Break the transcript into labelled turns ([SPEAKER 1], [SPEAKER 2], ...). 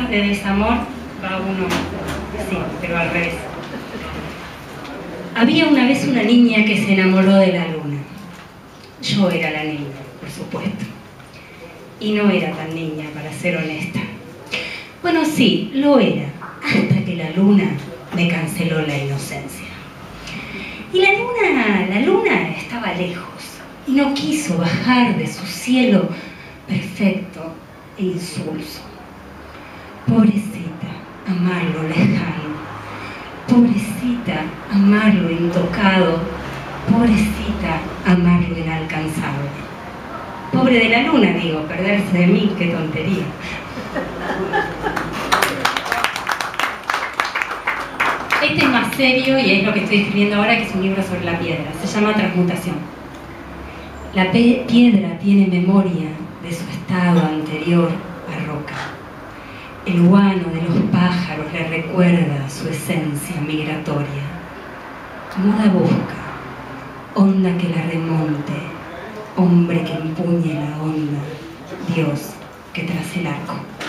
[SPEAKER 1] de desamor va uno, sí, pero al revés. Había una vez una niña que se enamoró de la luna. Yo era la niña, por supuesto. Y no era tan niña, para ser honesta. Bueno, sí, lo era, hasta que la luna me canceló la inocencia. Y la luna estaba lejos y no quiso bajar de su cielo perfecto e insulso. Pobrecita, amarlo lejano. Pobrecita, amarlo intocado. Pobrecita, amarlo inalcanzable. Pobre de la luna, digo, perderse de mí, qué tontería. Este es más serio y es lo que estoy escribiendo ahora, que es un libro sobre la piedra. Se llama Transmutación. La piedra tiene memoria de su estado anterior a roca. El guano de los pájaros le recuerda su esencia migratoria. Muda busca, onda que la remonte, hombre que empuñe la onda, Dios que trace el arco.